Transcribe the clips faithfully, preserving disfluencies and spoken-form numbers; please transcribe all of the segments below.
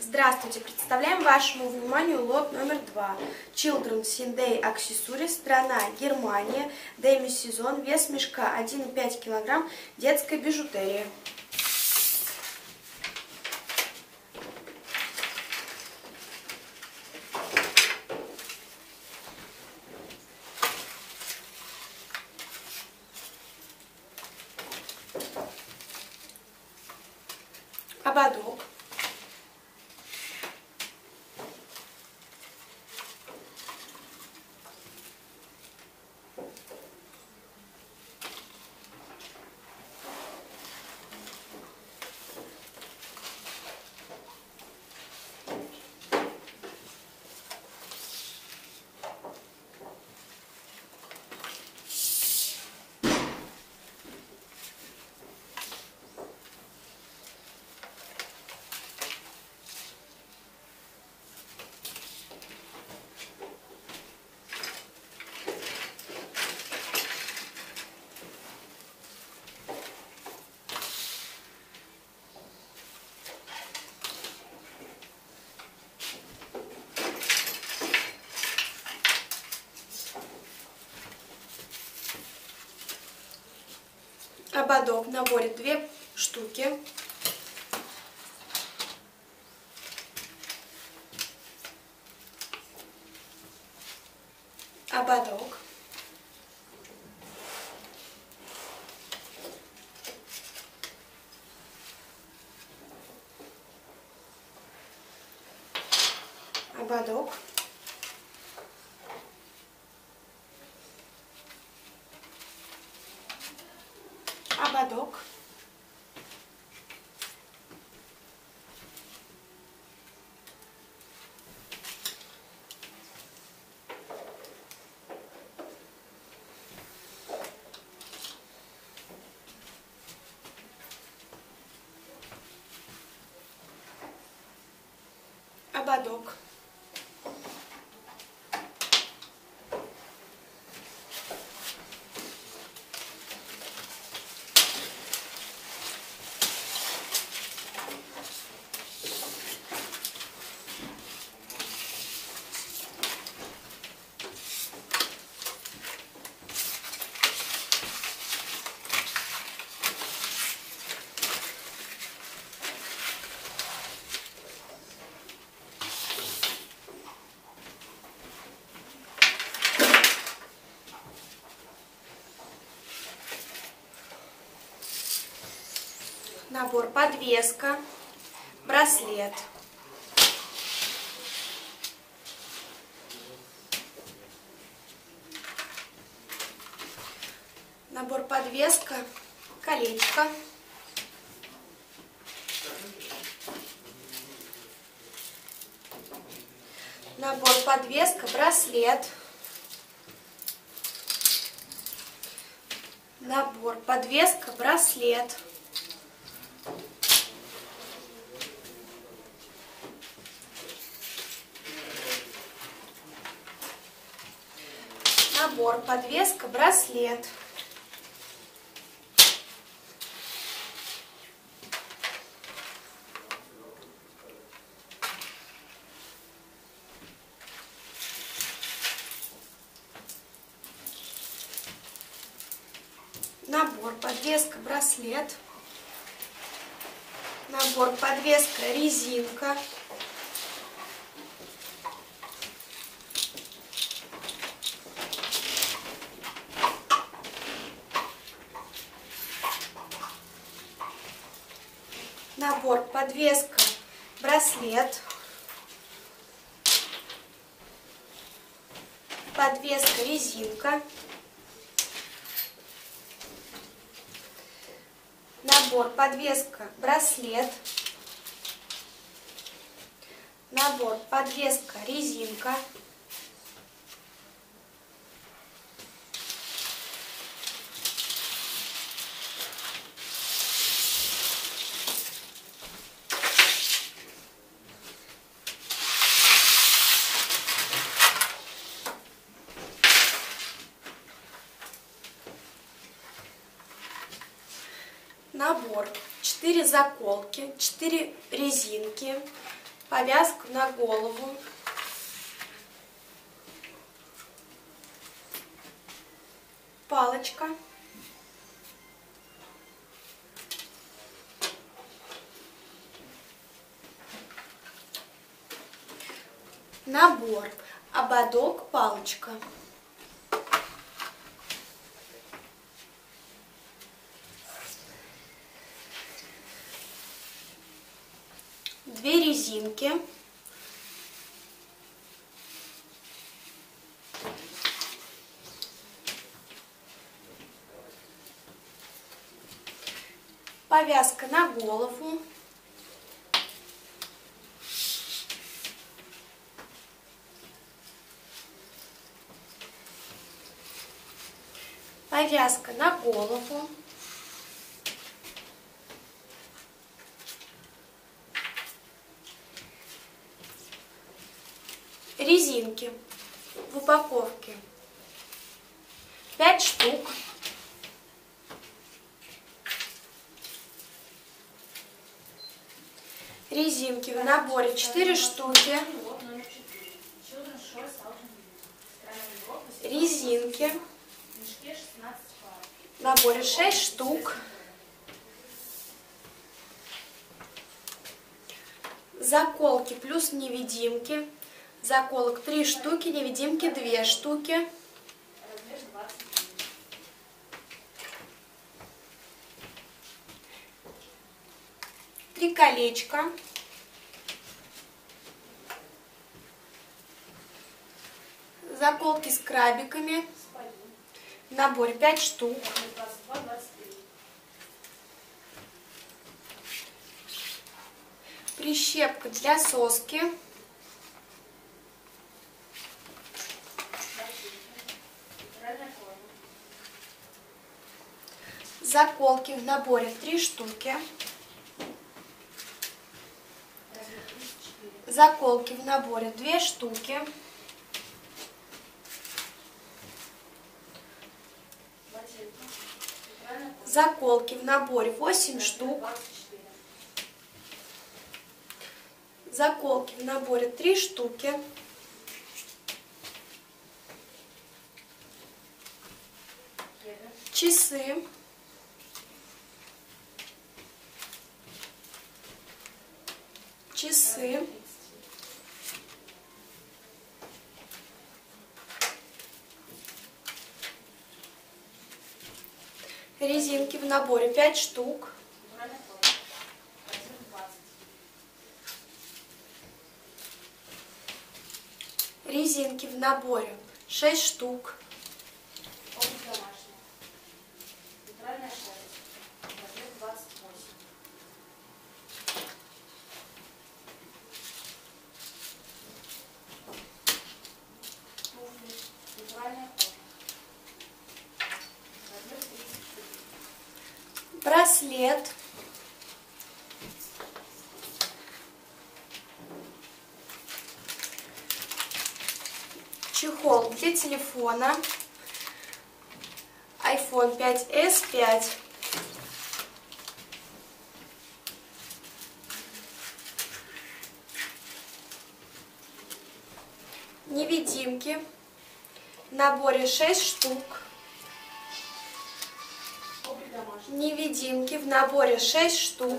Здравствуйте! Представляем вашему вниманию лот номер два. Children's Sunday Accessories, страна Германия, демисезон, вес мешка один и пять килограмм, детская бижутерия. Ободок. Ободок в наборе две штуки. Ободок. Ободок. Ободок. Ободок. Набор подвеска, браслет. Набор подвеска, колечко. Набор подвеска, браслет. Набор подвеска, браслет. Набор подвеска, браслет. Набор подвеска, браслет. Набор подвеска, резинка. Набор подвеска, браслет. Подвеска, резинка. Набор подвеска, браслет. Набор подвеска, резинка. Набор: четыре заколки, четыре резинки, повязка на голову, палочка, набор, ободок, палочка, две резинки, повязка на голову, повязка на голову, резинки в упаковке пять штук, резинки в наборе четыре штуки, резинки в наборе шесть штук, заколки плюс невидимки, заколок три штуки, невидимки две штуки, три колечка, заколки с крабиками, в наборе пять штук, прищепка для соски, заколки в наборе три штуки, заколки в наборе две штуки, заколки в наборе восемь штук, заколки в наборе три штуки, часы, часы, резинки в наборе пять штук, резинки в наборе шесть штук, браслет, чехол для телефона айфон пять эс пять, невидимки в наборе шесть штук, невидимки в наборе шесть штук,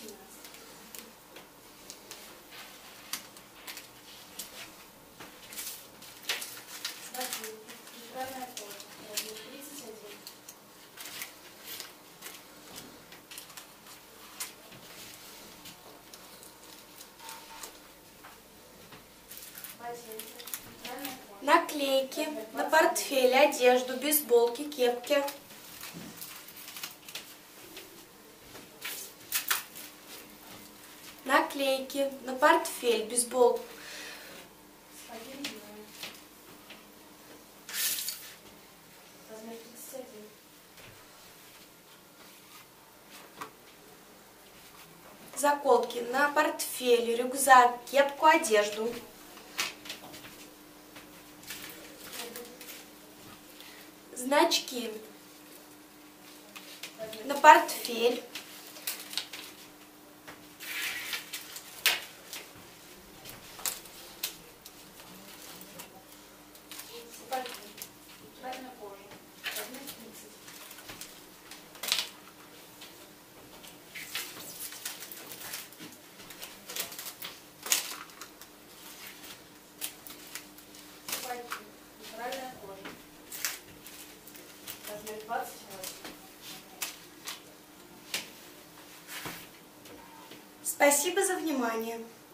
наклейки на портфель, одежду, бейсболки, кепки, наклейки на портфель, бейсбол, заколки на портфель, рюкзак, кепку, одежду, значки на портфель, размер двадцать восемь. Спасибо за внимание.